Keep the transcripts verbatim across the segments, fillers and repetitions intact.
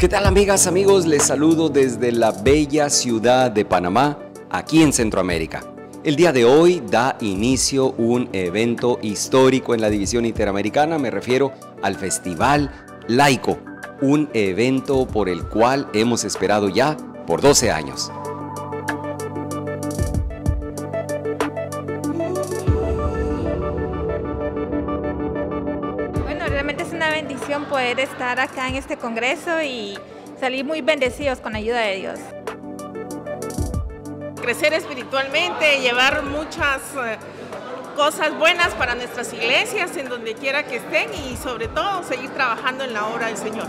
¿Qué tal, amigas, amigos? Les saludo desde la bella ciudad de Panamá, aquí en Centroamérica. El día de hoy da inicio un evento histórico en la división interamericana, me refiero al Festival Laico, un evento por el cual hemos esperado ya por doce años. Bueno, realmente es una bendición poder estar acá en este congreso y salir muy bendecidos con la ayuda de Dios. Crecer espiritualmente, llevar muchas eh, cosas buenas para nuestras iglesias en donde quiera que estén y sobre todo seguir trabajando en la obra del Señor.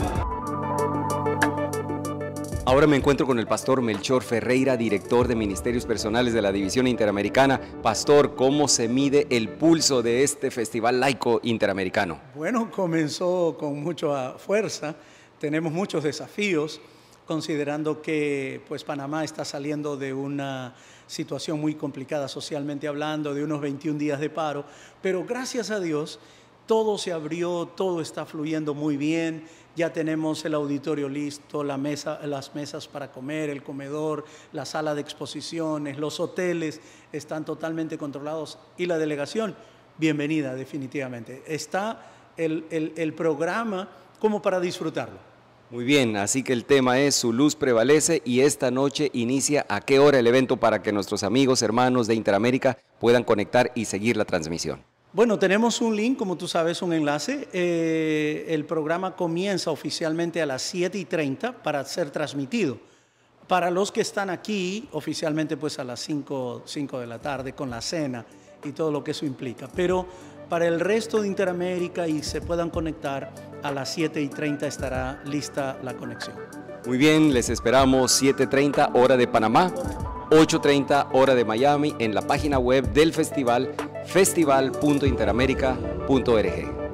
Ahora me encuentro con el pastor Melchor Ferreira, director de Ministerios Personales de la División Interamericana. Pastor, ¿cómo se mide el pulso de este Festival Laico Interamericano? Bueno, comenzó con mucha fuerza, tenemos muchos desafíos, considerando que pues, Panamá está saliendo de una situación muy complicada socialmente hablando, de unos veintiún días de paro, pero gracias a Dios todo se abrió, todo está fluyendo muy bien. Ya tenemos el auditorio listo, la mesa, las mesas para comer, el comedor, la sala de exposiciones, los hoteles están totalmente controlados y la delegación, bienvenida definitivamente. Está el, el, el programa como para disfrutarlo. Muy bien, así que el tema es Su Luz Prevalece y esta noche inicia ¿a qué hora el evento para que nuestros amigos, hermanos de Interamérica puedan conectar y seguir la transmisión? Bueno, tenemos un link, como tú sabes, un enlace. Eh, el programa comienza oficialmente a las siete y treinta para ser transmitido. Para los que están aquí, oficialmente pues a las cinco, cinco de la tarde con la cena y todo lo que eso implica. Pero para el resto de Interamérica y se puedan conectar, a las siete y treinta estará lista la conexión. Muy bien, les esperamos siete y treinta hora de Panamá, ocho y treinta hora de Miami en la página web del festival, festival punto interamerica punto org.